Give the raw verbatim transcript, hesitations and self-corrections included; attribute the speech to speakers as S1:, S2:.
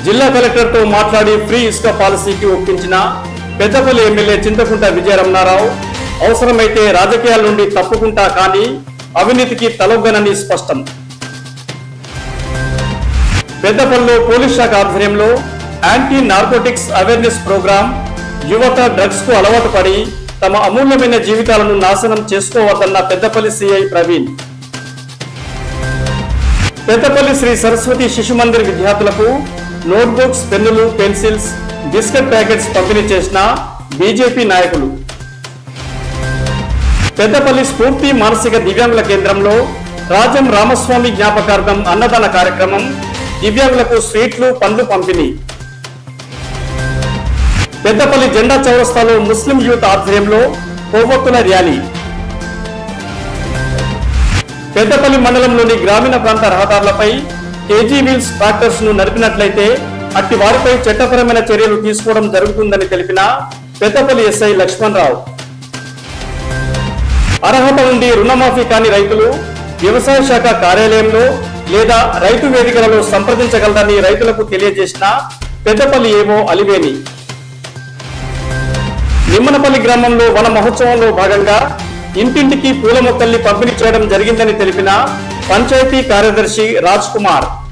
S1: జిల్లా కలెక్టర్తో మాట్లాడి ఫ్రీ ఇసుక పాలసీకి ఒప్పించిన పెద్దపల్లి ఎమ్మెల్యే చింతకుంట విజయరమణారావు అవసరమైతే రాజకీయాల నుండి తప్పుకుంటా కానీ అవినీతికి తలొగ్గనని స్పష్టం. పెద్దపల్లిలో పోలీస్ శాఖ ఆధ్వర్యంలో యాంటీ నార్కోటిక్స్ అవేర్నెస్ ప్రోగ్రాం. యువత డ్రగ్స్ కు అలవాటు పడి తమ అమూల్యమైన జీవితాలను నాశనం చేసుకోవద్దన్న పెద్దపల్లి సిఐ ప్రవీణ్. పెద్దపల్లి శ్రీ సరస్వతి శిశు మందిర్ విద్యార్థులకు నోట్బుక్స్, పెన్నులు, పెన్సిల్స్, బిస్కెట్ ప్యాకెట్స్ పంపిణీ చేసిన బీజేపీ నాయకులు. పెద్దపల్లి స్ఫూర్తి మానసిక దివ్యాంగుల కేంద్రంలో రాజం రామస్వామి జ్ఞాపకార్థం అన్నదాన కార్యక్రమం. దివ్యాంగులకు స్వీట్లు, పండ్లు పంపిణీ. పెద్దపల్లి జెండా చౌరస్తాలో ముస్లిం యూత్ ఆధ్వర్యంలో కొవ్వొత్తుల ర్యాలీ. పెద్దపల్లి మండలంలోని గ్రామీణ ప్రాంత రహదారులపై కేజీ వీల్స్ ట్రాక్టర్స్ ను నడిపినట్లయితే అట్టి వారిపై చట్టపరమైన చర్యలు తీసుకోవడం జరుగుతుందని తెలిపిన పెద్దపల్లి ఎస్ఐ లక్ష్మణ్ రావు. అర్హత ఉండి రుణమాఫీ కాని రైతులు వ్యవసాయ శాఖ కార్యాలయంలో లేదా రైతు వేదికలలో సంప్రదించగలరని రైతులకు తెలియజేసిన పెద్దపల్లి ఏవో అలివేని. నిమ్మనపల్లి గ్రామంలో వన మహోత్సవంలో భాగంగా ఇంటింటికి పూల మొక్కల్ని పంపిణీ చేయడం జరిగిందని తెలిపిన పంచాయతీ కార్యదర్శి రాజ్ కుమార్.